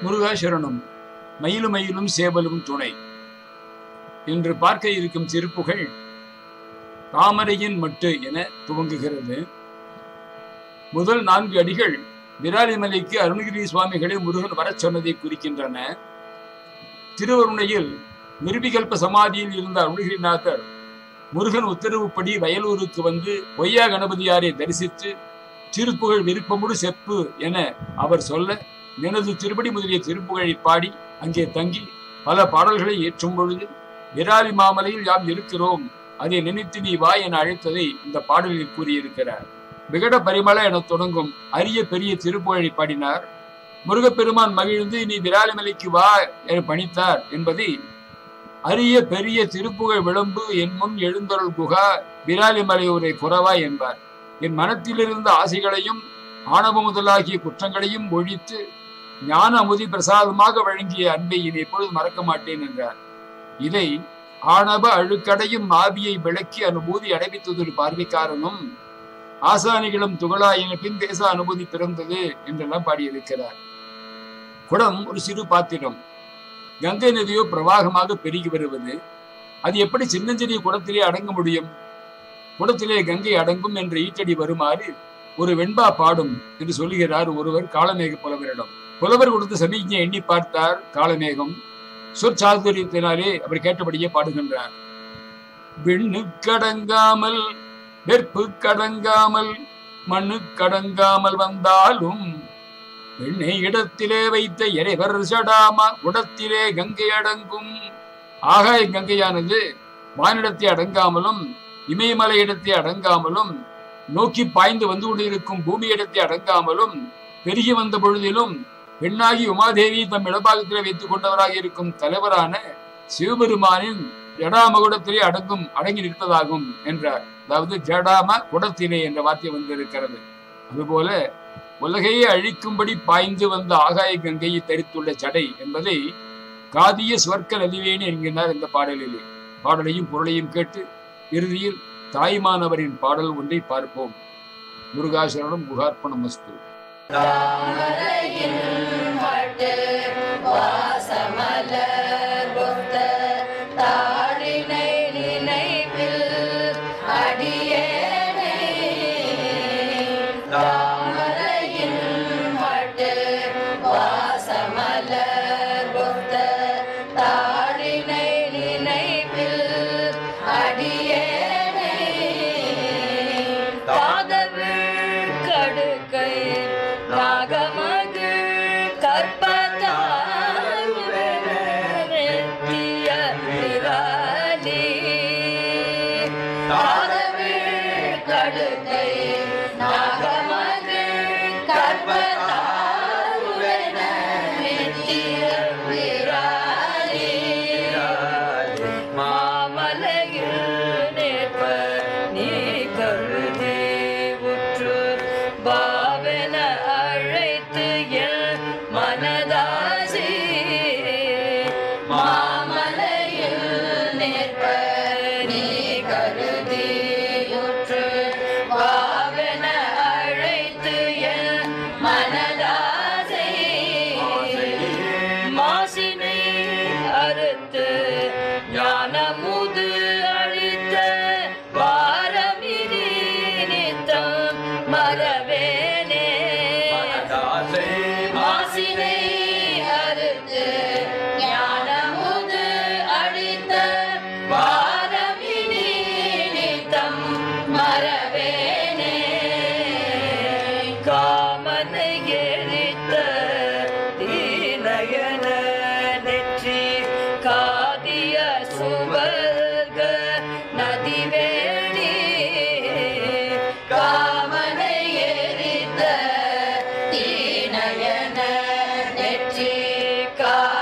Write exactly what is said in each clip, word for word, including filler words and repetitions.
முருகாசரணம். மயிலும் மயிலும் சேவலும் துணை என்று பார்க்க இருக்கும் திருப்புகள் தாமரையின் மட்டு என துவங்குகிறது. முதல் நான்கு அடிகள் விராலிமலைக்கு அருணகிரி சுவாமிகளை முருகன் வரச் சொன்னதை குறிக்கின்றன. திருவருணையில் நிருபிகல்ப சமாதியில் இருந்த அருணகிரிநாதர் முருகன் உத்தரவுப்படி வயலூருக்கு வந்து பொய்யா கணபதியாரை தரிசித்து திருப்புகழ் விருப்பமுடு செப்பு என அவர் சொல்ல, எனது திருப்படி முதலிய திருப்புகழை பாடி அங்கே தங்கி பல பாடல்களை ஏற்றும் பொழுது, விராலி மாமலையில் யாம் இருக்கிறோம், அதை நினைத்து நீ வா என அழைத்ததை இந்த பாடலில் கூறியிருக்கிறார். விகட பரிமள என தொடங்கும் அரிய பெரிய திருப்புகழை பாடினார். முருகப்பெருமான் மகிழ்ந்து நீ விராலிமலைக்கு வா என பணித்தார் என்பதை அரிய பெரிய திருப்புகழ் விளம்பு என் முன் எழுந்தருள் குகா விராலிமலையூரை குறவா என்பார். என் மனத்திலிருந்த ஆசைகளையும் ஆணவ முதலாகிய குற்றங்களையும் ஒழித்து ஞான அமுதி பிரசாதமாக வழங்கிய அன்பை இனி எப்பொழுது மறக்க மாட்டேன் என்றார். இதை ஆணவ அழுக்கடையும் ஆவியை விளக்கி அனுபூதி அடைவித்ததொரு பார்வைக்காரனும் ஆசானிகளும் துகளா என பின் தேச அனுபூதி பிறந்தது என்றெல்லாம் பாடியிருக்கிறார். குடம் ஒரு சிறு பாத்திரம். கங்கை நதியோ பிரவாகமாக பெருகி வருவது. அது எப்படி சின்னஞ்சிறிய குடத்திலே அடங்க முடியும்? குடத்திலே கங்கை அடங்கும் என்ற ஈட்டடி வருமாறு ஒரு வெண்பா பாடும் என்று சொல்லுகிறார் ஒருவர் காலமேக புலவரிடம். புலவர் கொடுத்த சமீஜை எண்ணி பார்த்தார் காலமேகம். சொற்சாதுரியத்தினாலே அவர் கேட்டபடியே பாடுகின்றார். விண்ணு கடங்காமல் வெற்பு கடங்காமல் மண்ணு கடங்காமல் வந்தாலும் பெண்ணை இடத்திலே வைத்த இறைவர் சடாமா குடத்திலே கங்கை அடங்கும். ஆகாய கங்கையானது வானிடத்தை அடங்காமலும் இமயமலை இடத்தை அடங்காமலும் நோக்கி பாய்ந்து வந்து கொண்டிருக்கும் பூமி இடத்தை அடங்காமலும் பெருகி வந்த பொழுதிலும் பெண்ணாகி உமாதேவி தம் இடபாகத்திலே வைத்துக் கொண்டவராக இருக்கும் தலைவரான சிவபெருமானின் ஜடாம குடத்திலே அடங்கும் அடங்கி நிற்பதாகும் என்றார். அதாவது ஜடாம குடத்திலே என்ற வார்த்தை வந்திருக்கிறது. அதுபோல உலகையே அழிக்கும்படி பாய்ந்து வந்த ஆகாய கங்கையை தரித்துள்ள ஜடை என்பதை காதிய சுவர்க்க நதிவேணி என்கிறார் இந்த பாடலிலே. பாடலையும் பொருளையும் கேட்டு இறுதியில் தாய்மானவரின் பாடல் ஒன்றை பார்ப்போம். முருகாசரணம். குகார்ப்பணம் மஸ்து. God.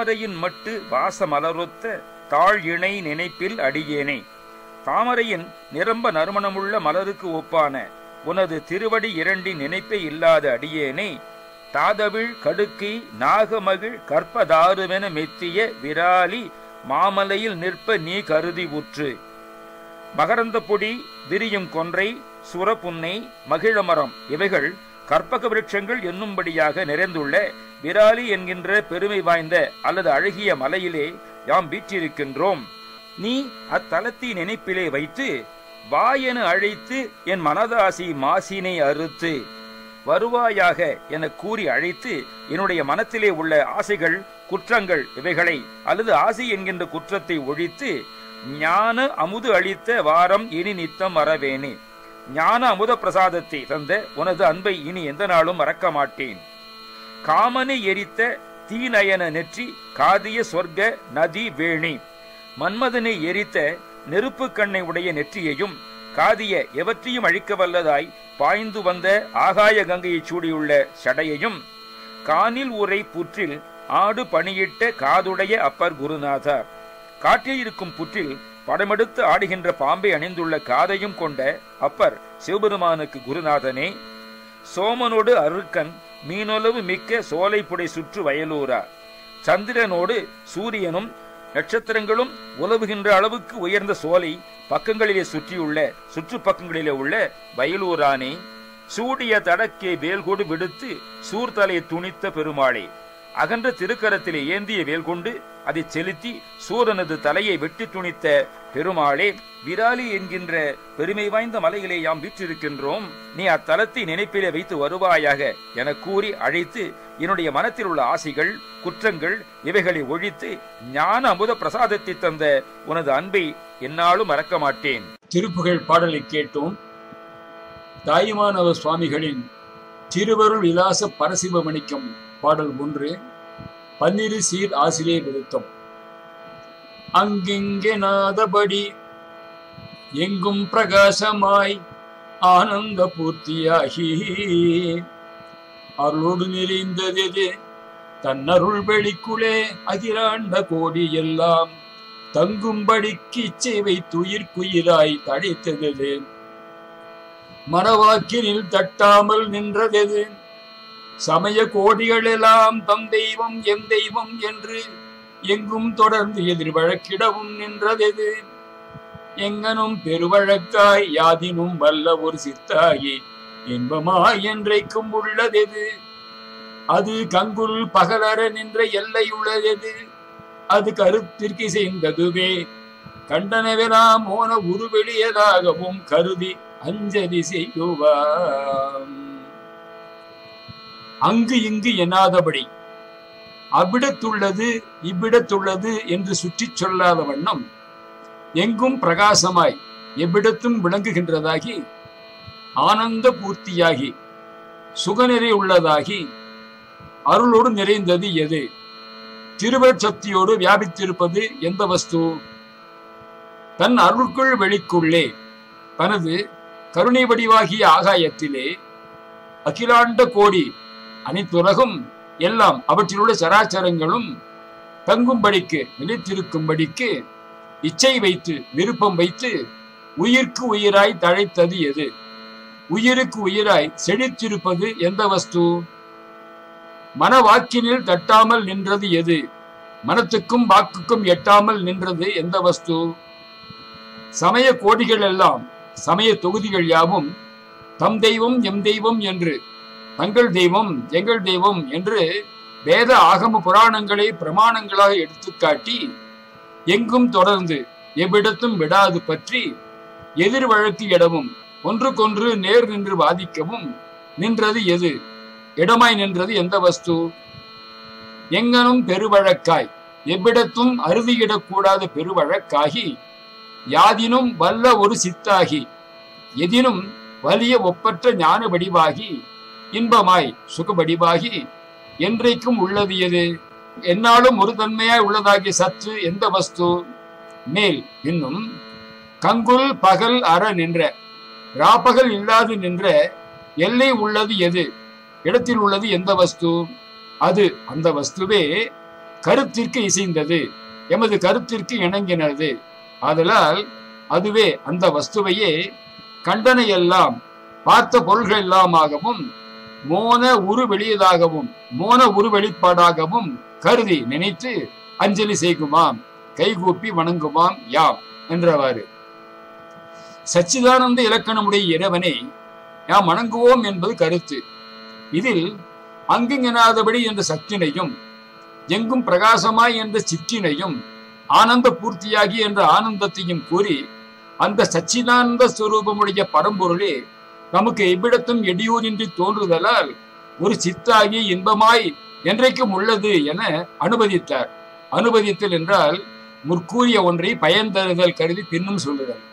தாமரையின் மட்டு வாசமலரொத்த தாழ் இணை நினைப்பில் அடியேனே. தாமரையின் நிரம்ப நறுமணமுள்ள மலருக்கு ஒப்பான உனது திருவடி இரண்டின் நினைப்பே இல்லாத அடியேனே, தாதவிழ் கடுக்கி நாகமகிழ் கற்பதாருவென மெத்திய விராலி மாமலையில் நிற்ப நீ கருதி உற்று. மகரந்த பொடி, விரியும் கொன்றை, சுரப்புன்னை, மகிழமரம் இவைகள் கற்பக விருட்சங்கள் என்னும்படியாக நிறைந்துள்ள விராலி என்கின்ற பெருமை வாய்ந்த அல்லது அழகிய மலையிலே யாம் வீற்றிருக்கின்றோம். நீ அத்தலத்தின் நினைப்பிலே வைத்து வா என அழைத்து என் மனதாசி மாசினை அறுத்து வருவாயாக என கூறி அழைத்து என்னுடைய மனத்திலே உள்ள ஆசைகள் குற்றங்கள் இவைகளை அல்லது ஆசை என்கின்ற குற்றத்தை ஒழித்து ஞான அமுது அளித்த வாரம் இனி நித்தம் மறவேனே. ஞான அமுத பிரசாதத்தை தந்த உனது அன்பை இனி எந்த நாளும் மறக்க மாட்டேன். காமனை எரித்த தீநயன நெற்றி காதிய சொர்க்க நதி வேணி, மன்மதனை எரித்த நெருப்பு கண்ணை உடைய நெற்றியையும் காதிய எவற்றையும் அழிக்க வல்லதாய் பாய்ந்து வந்த ஆகாய கங்கையை சூடியுள்ள சடையையும், கானில் உரை புற்றில் ஆடு பணியிட்ட காதுடைய அப்பர் குருநாதா, காற்றில் இருக்கும் புற்றில் படமெடுத்து ஆடுகின்ற பாம்பை அணிந்துள்ள காதையும் கொண்ட அப்பர் சிவபெருமானுக்கு குருநாதனே. சோமனோடு அருக்கன் மீனொலவு மிக்க சோலை புடை சுற்று வயலூரா, சந்திரனோடு சூரியனும் நட்சத்திரங்களும் உலவுகின்ற அளவுக்கு உயர்ந்த சோலை பக்கங்களிலே சுற்றியுள்ள சுற்று பக்கங்களிலே உள்ள வயலூரானே. சூடிய தடக்கே வேல்கொடு விடுத்து சூர்தலை துணித்த பெருமாளே, அகன்ற திருக்கரத்திலே ஏந்திய வேல் கொண்டு அதை செலுத்தி சூரனது தலையை வெட்டி துணித்த பெருமாளே. விராலி என்கின்ற பெருமை வாய்ந்த மலையிலே யாம் வீற்றிருக்கின்றோம். நீ அத்தலத்தை நினைப்பிலே வைத்து வருவாயாக என கூறி அழைத்து என்னுடைய மனத்தில் உள்ள ஆசைகள் குற்றங்கள் இவைகளை ஒழித்து ஞான அமுத பிரசாதத்தை தந்த உனது அன்பை என்னாலும் மறக்க மாட்டேன். திருப்புகழ் பாடலை கேட்டோம். தாயுமானவர் சுவாமிகளின் திருவருள் விலாச பரசிவ மணிக்கம் பாடல் ஒன்று, பன்னிரு சீர் ஆசிலே விருத்தம். அங்கிங்கே நாதபடி எங்கும் பிரகாசமாய் ஆனந்த பூர்த்தியாகி அருளோடு நிறைந்தது தன்னருள் வெளிக்குளே அகிலாண்ட கோடி எல்லாம் தங்கும்படிக்கு இச்சை வைத்துயிர்க்குயிராய் தடைத்தது. மனவாக்கினில் தட்டாமல் நின்றதெது சமய கோடிகள் எல்லாம் தம் தெய்வம் எம் தெய்வம் என்று எங்கும் தொடர்ந்து எதிர் வழக்கிடவும் நின்றதெது. எங்கனும் பெருவழக்காய் யாதினும் வல்ல ஒரு சித்தாகி இன்பமாய் என்றைக்கும் உள்ளதெது. அது கங்குல் பகலற நின்ற எல்லை உள்ளதெது. அது கருத்திற்கு செய்ததுவே கண்டனவெல்லாம் மோன உருவெளியதாகவும் கருதி அஞ்சலி செய்வாம். அங்கு இங்கு எண்ணாதபடி அவ்விடத்துள்ளது இவ்விடத்துள்ளது என்று சுற்றி சொல்லாத வண்ணம் எங்கும் பிரகாசமாய் எவ்விடத்தும் விளங்குகின்றதாகி ஆனந்த பூர்த்தியாகி சுகநிறை உள்ளதாகி அருளோடு நிறைந்தது எது? திருவச்சக்தியோடு வியாபித்திருப்பது எந்த வஸ்து? தன் அருள்குள் வெளிக்குள்ளே தனது கருணை வடிவாகிய ஆகாயத்திலே அகிலாண்ட கோடி அனைத்துலகும் எல்லாம் அவற்றிலுள்ள சராச்சரங்களும் தங்கும்படிக்கு நிலைத்திருக்கும்படிக்கு இச்சை வைத்து விருப்பம் வைத்து உயிர்க்கு உயிராய் தழைத்தது எது? உயிருக்கு உயிராய் செழித்திருப்பது எந்த வஸ்து? மன வாக்கினில் தட்டாமல் நின்றது எது? மனத்துக்கும் வாக்குக்கும் எட்டாமல் நின்றது எந்த வஸ்து? சமய கோடிகள் எல்லாம் சமய தொகுதிகள் யாவும் தம் தெய்வம் எம் தெய்வம் என்று தங்கள் தெய்வம் எங்கள் தெய்வம் என்று வேத ஆகம புராணங்களை பிரமாணங்களாக எடுத்துக்காட்டி எங்கும் தொடர்ந்து எவ்விடத்தும் விடாது பற்றி எதிர் வழக்கு இடமும் ஒன்றுக்கொன்று நேர் நின்று வாதிக்கவும் நின்றது எது? இடமாய் நின்றது எந்த வஸ்து? எங்கனும் பெருவழக்காய் எவ்விடத்தும் அறுதியிடக்கூடாத பெருவழக்காகி யாதினும் வல்ல ஒரு சித்தாகி எதினும் வலிய ஒப்பற்ற ஞான வடிவாகி இன்பமாய் சுகவடிவாகி என்றைக்கும் உள்ளது எது? என்னாலும் ஒரு தன்மையாய் உள்ளதாகிய சற்று எந்த வஸ்து? மேல் இன்னும் கங்குல் பகல் அற நின்ற ராப்பகல் இல்லாது நின்ற எல்லை உள்ளது எது? இடத்தில் உள்ளது எந்த வஸ்து? அது அந்த வஸ்துவே கருத்திற்கு இசைந்தது, எமது கருத்திற்கு இணங்கினது. ஆதலால் அதுவே அந்த வஸ்துவையே கண்டனை எல்லாம் பார்த்த பொருள்கள் எல்லாமாகவும் மோன உரு வெளியதாகவும் மோன உரு வெளிப்பாடாகவும் கருதி நினைத்து அஞ்சலி செய்குமாம், கைகூப்பி வணங்குமாம் யாம் என்றவாறு. சச்சிதானந்த இலக்கணமுடைய இறைவனை யாம் வணங்குவோம் என்பது கருத்து. இதில் அங்குங்கெனாதபடி என்ற சக்தினையும் எங்கும் பிரகாசமாய் என்ற சிற்றினையும் ஆனந்த பூர்த்தியாகி என்ற ஆனந்தத்தையும் கூறி அந்த சச்சிதானந்த ஸ்வரூபமுடைய பரம்பொருளே நமக்கு எவ்விடத்தும் இடையூறின்றி தோன்றுதலால் ஒரு சித்தாகி இன்பமாய் என்றைக்கும் உள்ளது என அனுமதித்தார். அனுமதித்தல் என்றால் முற்கூறிய ஒன்றை பயன் தருதல் கருதி பின்னும் சொல்லுதல்.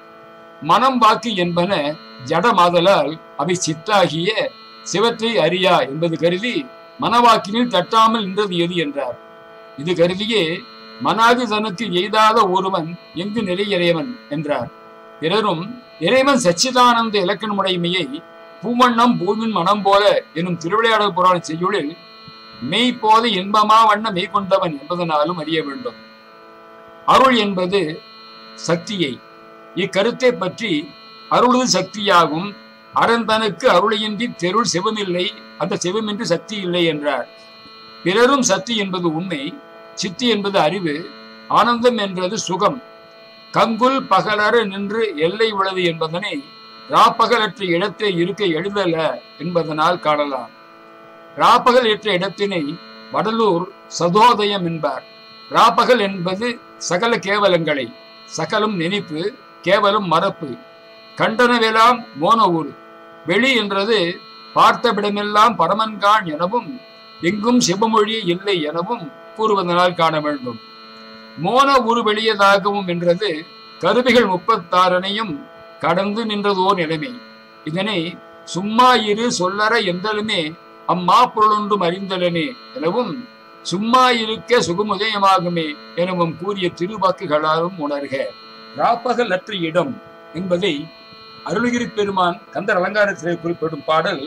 மனம் வாக்கு என்பன ஜடமாதலால் அவை சித்தாகிய சிவத்தை அறியா என்பது கருதி மனவாக்கினில் தட்டாமல் நின்றது எது என்றார். இது கருதியே மனாதி தனக்கு எய்தாத ஒருவன் எங்கு நிறையறையவன் என்றார். பிறரும் இறைவன் சச்சிதானந்த இலக்கணமுடைமையை பூவண்ணம் பூவின் மனம் போல எனும் திருவிளையாடல் புராண செய்யுளில் மெய் போத இன்பமா வண்ண மெய் கொண்டவன் என்பதனாலும் அறிய வேண்டும். அருள் என்பது சக்தியை, இக்கருத்தை பற்றி அருளது சக்தியாகும், அறந்தனுக்கு அருளையின்றி தெருள் சிவமில்லை, அந்த சிவமின்றி சக்தி இல்லை என்றார். பிறரும் சக்தி என்பது உண்மை, சித்தி என்பது அறிவு, ஆனந்தம் என்றது சுகம். கங்குல் பகலற நின்று எல்லை உள்ளது என்பதனை ராப்பகலற்ற இடத்தை இருக்க எழுதல என்பதனால் காணலாம். ராப்பகல் எற்ற இடத்தினை வடலூர் சதோதயம் என்பார். ராப்பகல் என்பது சகல கேவலங்களை, சகலம் நினைப்பு, கேவலம் மறப்பு. கண்டனவெல்லாம் மோன ஊர். வெளி என்றது பார்த்தவிடமெல்லாம் பரமன்கான் எனவும் எங்கும் சிவமொழி இல்லை எனவும் கூறுவதனால் காண வேண்டும். மோன உரு வெளியதாகவும் என்றது கருவிகள் முப்பத்தாறனையும் கடந்து நின்றதோர் நிலைமை. இதனை சும்மா இரு சொல்லற எந்தலுமே அம்மா பொருளொன்றும் அறிந்தலனே எனவும் சும்மா இருக்க சுகமுதயமாகுமே எனவும் கூறிய திருவாக்குகளாலும் உணர்க. ராப்பகல் அற்ற இடம் என்பதை அருள்கிரி பெருமான் கந்தர் அலங்காரத்திலே குறிப்பிடும் பாடல்,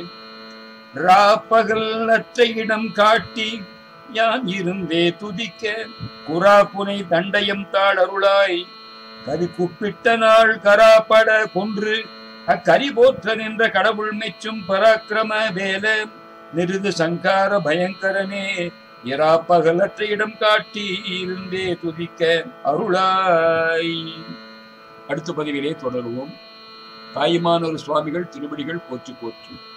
ராப்பகல் அற்ற இடம் காட்டி யான் இருந்தே துதிக்க குரா புனை தண்டயம் தாழ் அருளாய் கரி குப்பிட்ட நாள் கராப்பட கொன்று அக்கரி போற்ற நின்ற கடவுள் மெச்சும் பராக்கிரம வேல நிருது சங்கார பயங்கரனே இராப்பகலற்ற இடம் காட்டி இருந்தே துதிக்க அருளாய். அடுத்த பதிவிலே தொடருவோம். தாயுமானவர் சுவாமிகள் திருவடிகள் போற்றி போற்றி.